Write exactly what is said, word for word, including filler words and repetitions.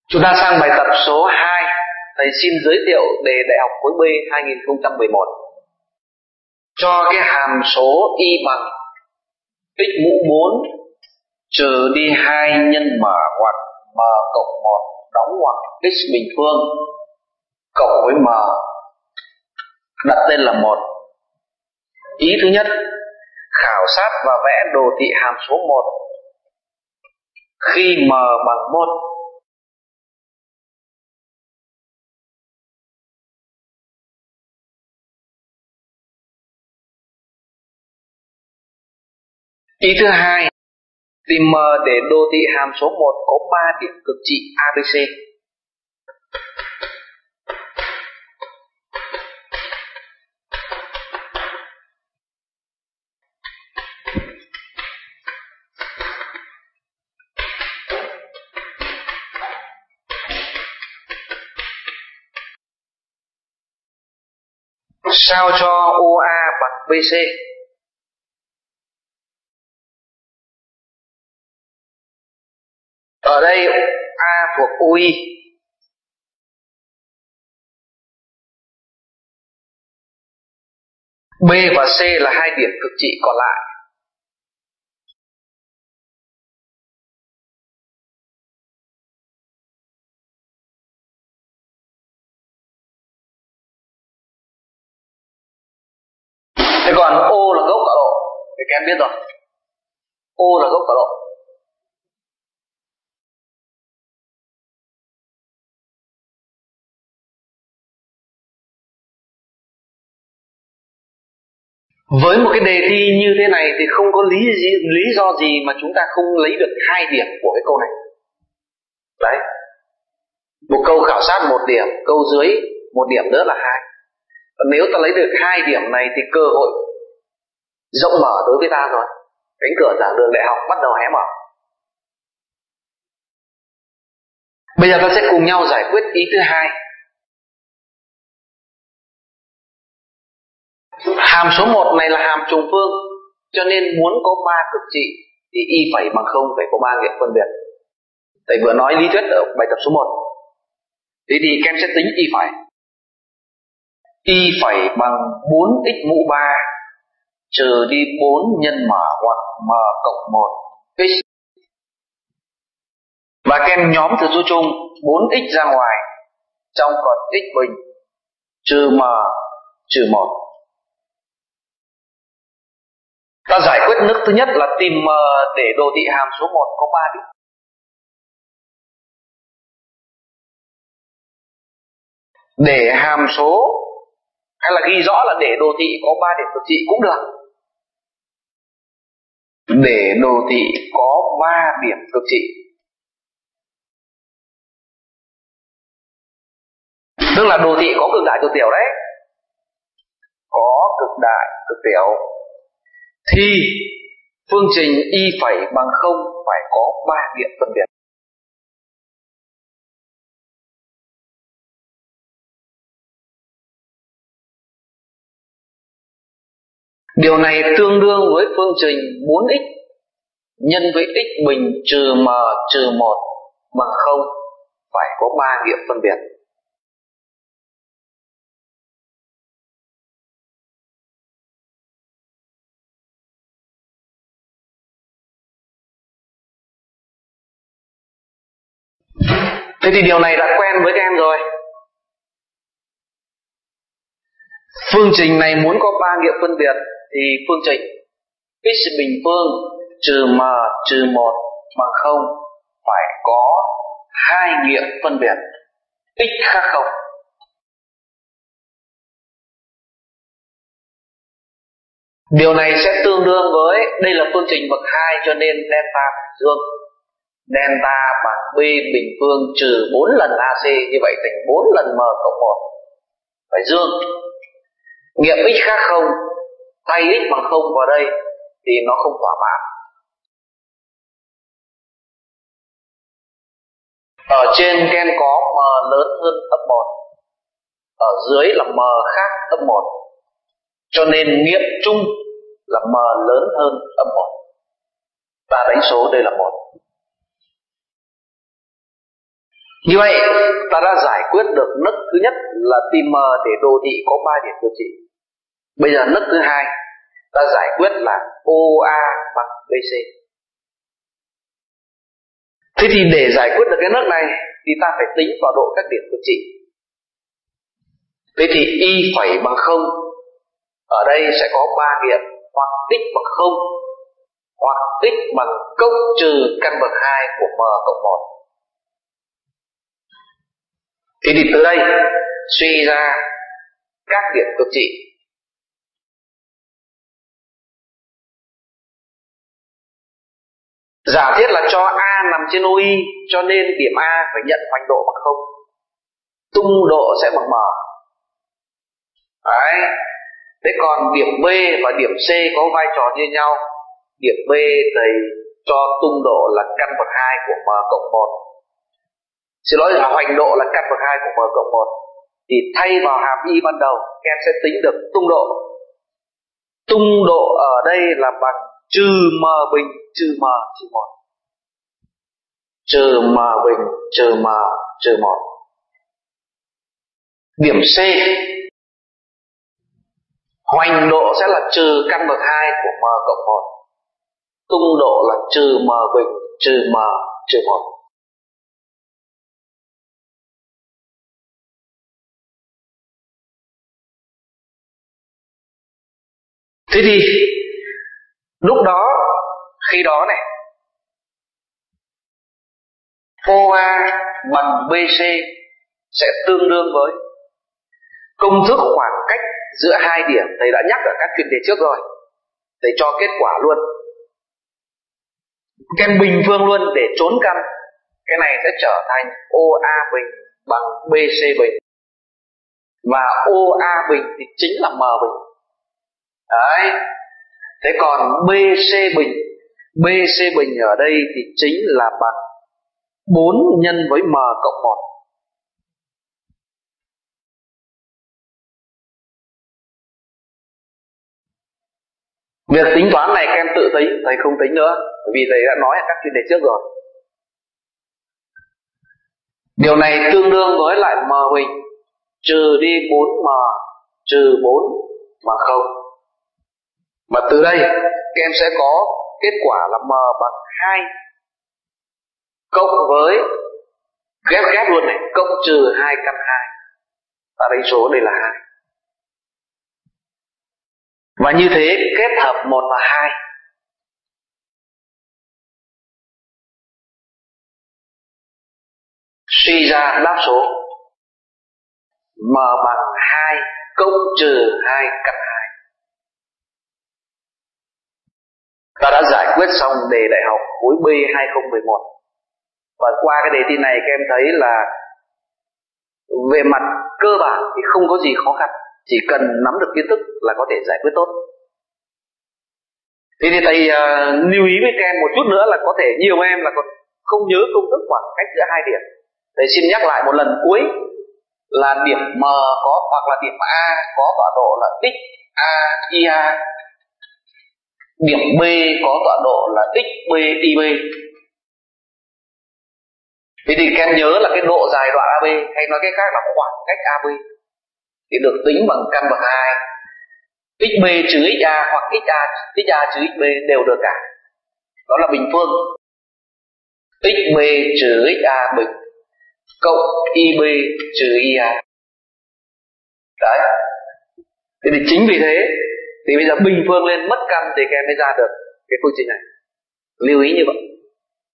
Chúng ta sang bài tập số hai. Thầy xin giới thiệu đề Đại học khối B hai không một một. Cho cái hàm số y bằng x mũ bốn trừ đi hai nhân mở ngoặc m cộng một đóng ngoặc x bình phương cộng với m đặt tên là một. Ý thứ nhất, khảo sát và vẽ đồ thị hàm số một khi m bằng một. Ý thứ hai, tìm m để đồ thị hàm số một có ba điểm cực trị a bê xê. Sao cho ô a bằng bê xê. Ở đây A thuộc ô i, B và C là hai điểm cực trị còn lại. Thế còn O là gốc tọa độ thì các em biết rồi. O là gốc tọa độ. Với một cái đề thi như thế này thì không có lý gì, lý do gì mà chúng ta không lấy được hai điểm của cái câu này. Đấy. Một câu khảo sát một điểm, câu dưới một điểm nữa là hai. Và nếu ta lấy được hai điểm này thì cơ hội rộng mở đối với ta rồi. Cánh cửa giảng đường đại học bắt đầu hé mở. Bây giờ ta sẽ cùng nhau giải quyết ý thứ hai. Hàm số một này là hàm trùng phương, cho nên muốn có ba cực trị thì y phẩy bằng không phải có ba nghiệm phân biệt. Thầy vừa nói lý thuyết ở bài tập số một. Thế thì các em sẽ tính y phẩy. Y phẩy bằng bốn x mũ ba trừ đi bốn nhân mở hoặc m cộng một x. Và các em nhóm từ số chung bốn x ra ngoài, trong còn x bình trừ m trừ một. Ta giải quyết nước thứ nhất là tìm m để đồ thị hàm số một có ba điểm. Để hàm số hay là ghi rõ là để đồ thị có ba điểm cực trị cũng được. Để đồ thị có ba điểm cực trị. Tức là đồ thị có cực đại cực tiểu đấy. Có cực đại cực tiểu. Thì phương trình y phẩy bằng không phải có ba điểm phân biệt. Điều này tương đương với phương trình bốn x nhân với x bình trừ m trừ một bằng không phải có ba điểm phân biệt. Thế thì điều này đã quen với các em rồi. Phương trình này muốn có ba nghiệm phân biệt thì phương trình x bình phương trừ m trừ một bằng không phải có hai nghiệm phân biệt x khác không. Điều này sẽ tương đương với, đây là phương trình bậc hai cho nên delta phải dương. Delta bằng b bình phương trừ bốn lần ac, như vậy thành bốn lần m cộng một phải dương. Nghiệm x khác không, thay x bằng không vào đây thì nó không thỏa mãn. Ở trên các em có m lớn hơn âm một, ở dưới là m khác âm một, cho nên nghiệm chung là m lớn hơn âm một. Ta đánh số đây là một. Như vậy ta đã giải quyết được nấc thứ nhất là tìm m để đồ thị có ba điểm cực trị. Bây giờ nấc thứ hai ta giải quyết là o a bằng bê xê. Thế thì để giải quyết được cái nấc này thì ta phải tính vào độ các điểm cực trị. Thế thì y phẩy bằng không, ở đây sẽ có ba điểm, hoặc x bằng không, hoặc x bằng cộng trừ căn bậc hai của m cộng một. Thế thì từ đây suy ra các điểm cực trị. Giả thiết là cho A nằm trên o i, cho nên điểm A phải nhận hoành độ bằng không, tung độ sẽ bằng m. Đấy. Thế còn điểm B và điểm C có vai trò như nhau. Điểm B thầy cho tung độ là căn bậc hai của m cộng một. Xin lỗi là hoành độ là căn bậc hai của m cộng một. Thì thay vào hàm y ban đầu, các em sẽ tính được tung độ. Tung độ ở đây là bằng trừ m bình trừ m trừ một. Trừ m bình trừ m trừ một. Điểm C, hoành độ sẽ là trừ căn bậc hai của m cộng một. Tung độ là trừ m bình trừ m trừ một. Thế thì lúc đó, khi đó này, o a bằng bê xê sẽ tương đương với công thức khoảng cách giữa hai điểm. Thầy đã nhắc ở các chuyên đề trước rồi, thầy cho kết quả luôn. Các em bình phương luôn để trốn căn. Cái này sẽ trở thành o a bình bằng bê xê bình. Và o a bình thì chính là m bình. Đấy. Thế còn bê xê bình, bê xê bình ở đây thì chính là bằng bốn nhân với m cộng một. Việc tính toán này các em tự tính, thầy không tính nữa, vì thầy đã nói ở các chuyên đề trước rồi. Điều này tương đương với lại m bình trừ đi bốn m trừ bốn bằng không. Và từ đây các em sẽ có kết quả là m bằng hai cộng với ghép ghép luôn này, cộng trừ hai căn hai. Ta đánh số đây là hai. Và như thế kết hợp một và hai. Suy ra đáp số m bằng hai cộng trừ hai căn hai. Ta đã giải quyết xong đề đại học khối B hai không một một. Và qua cái đề thi này các em thấy là về mặt cơ bản thì không có gì khó khăn, chỉ cần nắm được kiến thức là có thể giải quyết tốt. Thế thì thầy uh, lưu ý với các em một chút nữa là có thể nhiều em là còn không nhớ công thức khoảng cách giữa hai điểm. Thầy xin nhắc lại một lần cuối là điểm M có hoặc là điểm A có tọa độ là x a i a, điểm B có tọa độ là x b i b. Thế thì các em nhớ là cái độ dài đoạn a bê, hay nói cách khác là khoảng cách a bê, thì được tính bằng căn bậc hai. xb trừ xa hoặc xa, xa trừ xb đều được cả. Đó là bình phương. xb trừ xa bình cộng ib trừ ia. Đấy. Thế thì chính vì thế thì bây giờ bình phương lên mất căn thì các em mới ra được cái phương trình này. Lưu ý như vậy.